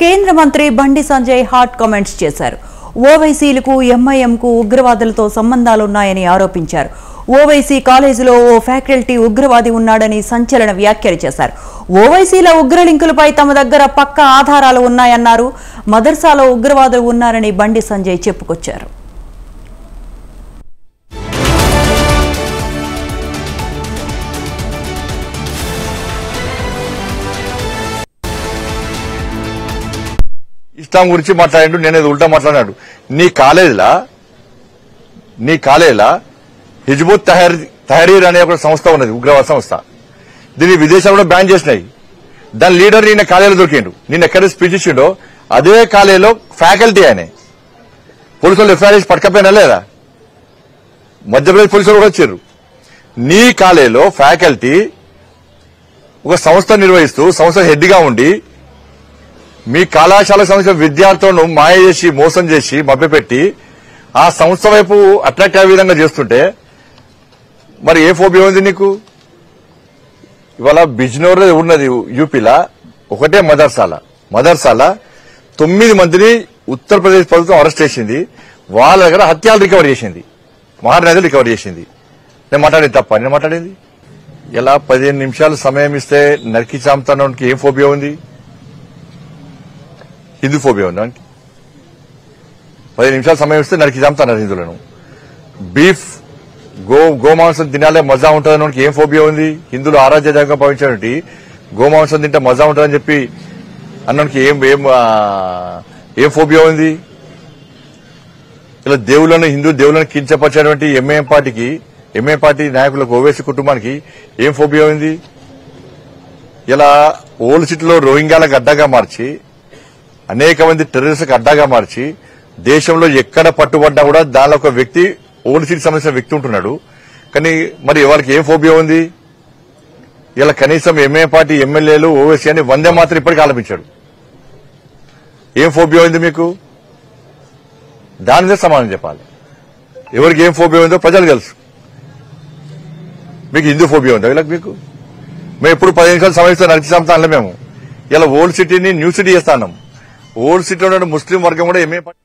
కేంద్ర మంత్రి Bandi Sanjay hot comments చేశారు. ఓవైసీలకు ఎంఐఎంకు ఉగ్రవాదులతో సంబంధాలున్నాయని ఆరోపించారు. ఓవైసీ కాలేజీలో ఓ ఫ్యాకల్టీ ఉగ్రవాది ఉన్నాడని సంచలన వ్యాఖ్యలు చేశారు. ఓవైసీల ఉగ్ర లింకులపై తమ దగ్గర పక్కా ఆధారాలు ఉన్నాయన్నారు. మదర్సాలో ఉగ్రవాదులు ఉన్నారని బండి సంజయ్ చెప్పుకొచ్చారు. ఇస్లాం గురించి మాట్లాడాడు, నేనేది ఉల్టా మాట్లాడాడు. నీ కాలేజీలా హిజ్బుత్ తహరీర్ అనే ఒక సంస్థ ఉన్నది, ఉగ్రవాద సంస్థ. దీన్ని విదేశాల్లో బ్యాన్ చేసినాయి. దాని లీడర్ నిన్న కాలేజీలో దొరికిండు. నిన్న ఎక్కడ స్పీచ్ ఇచ్చిండో అదే కాలేజీలో ఫ్యాకల్టీ ఆయన. పోలీసులు ఎఫ్ఐఆర్ చేసి పట్టుకపోయినా లేదా? మధ్యప్రదేశ్ పోలీసులు కూడా వచ్చారు. నీ కాలేజీలో ఫ్యాకల్టీ ఒక సంస్థ నిర్వహిస్తూ సంస్థ హెడ్ గా ఉండి మీ కళాశాలకు సంబంధించిన విద్యార్థులను మాయ చేసి మోసం చేసి మభ్యపెట్టి ఆ సంస్థ వైపు అట్రాక్ట్ అయ్యే విధంగా చేస్తుంటే మరి ఏ ఫోబియా ఉంది నీకు? ఇవాళ బిజ్నోర్ ఉన్నది యూపీలా, ఒకటే మదర్సాల 9 మందిని ఉత్తరప్రదేశ్ ప్రభుత్వం అరెస్ట్ చేసింది. వాళ్ళ దగ్గర హత్యాలు రికవర్ చేసింది, మహానదులు రికవర్ చేసింది. నేను మాట్లాడేది తప్ప? నేను మాట్లాడేది ఇలా 15 నిమిషాలు సమయం ఇస్తే నరికి చాంపుతానికి ఏం ఫోబియా ఉంది? హిందూ ఫోబియా ఉంది దానికి? 15 నిమిషాలు సమయం ఇస్తే నరికి చంపుతున్నారు హిందువులను. బీఫ్ గోమాంసం తినాలే మజా ఉంటుందని ఏం ఫోబియా ఉంది? హిందువులు ఆరాధ్య దైవంగా భావించినటువంటి గోమాంసం తింటే మజా ఉంటుందని చెప్పి అన్నానికి ఏం ఫోబియా ఉంది? ఇలా హిందూ దేవులను కించపరిచేటువంటి ఎంఐఎం పార్టీ నాయకులకు, ఓవైసీ కుటుంబానికి ఏం ఫోబియా ఉంది? ఇలా ఓల్డ్ సిటీలో రోహింగ్యాలకు అడ్డాగా మార్చి, అనేక మంది టెర్రరిస్టులకు అడ్డాగా మార్చి, దేశంలో ఎక్కడ పట్టుబడ్డా కూడా దానిలో ఒక వ్యక్తి, ఓల్డ్ సిటీకి సంబంధించిన వ్యక్తి ఉంటున్నాడు. కానీ మరి వాళ్ళకి ఏం ఫోబియా ఉంది? ఇలా కనీసం ఎంఐఎం పార్టీ ఎమ్మెల్యేలు, ఓవైసీ అని వందే మాత్రం ఇప్పటికీ ఆలపించాడు. ఏం ఫోబియా ఉంది మీకు? దాని మీద సమాధానం చెప్పాలి. ఎవరికి ఏం ఫోబియా ఉందో ప్రజలు తెలుసు. మీకు హిందూ ఫోబియా ఉందా వీళ్ళకి? మేము ఎప్పుడు 15 నిమిషాలు సమయం నడిచి చంపుతా అనలే మేము. ఇలా ఓల్డ్ సిటీని న్యూ సిటీ చేస్తాం. ఓల్డ్ సిటీలో ఉన్న ముస్లిం వర్గం కూడా ఎంఐఎం